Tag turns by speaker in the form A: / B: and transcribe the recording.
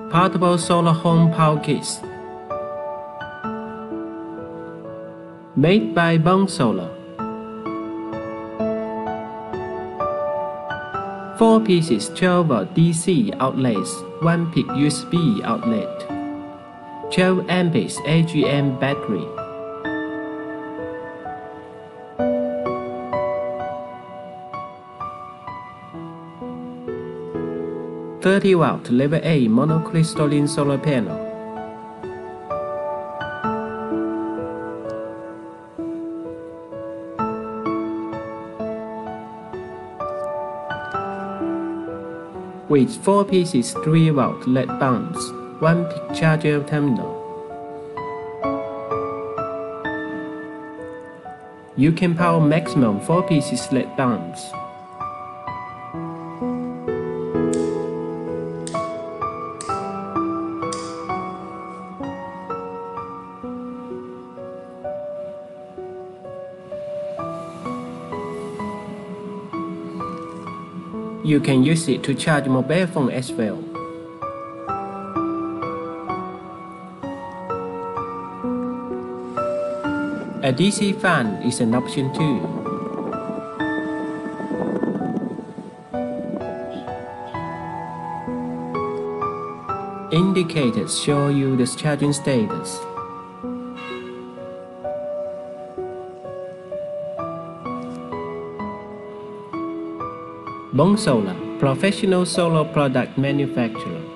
A: Portable solar home power kits. Made by BOMSOLAR. 4 pieces 12V DC outlets, 1 peak USB outlet, 12 amperes AGM battery. 30W level A monocrystalline solar panel. With 4 pieces 3V LED bulbs, 1 peak charger terminal. You can power maximum 4 pieces LED bulbs. You can use it to charge mobile phone as well. A DC fan is an option too. Indicators show you the charging status. BOMSOLAR, professional solar product manufacturer.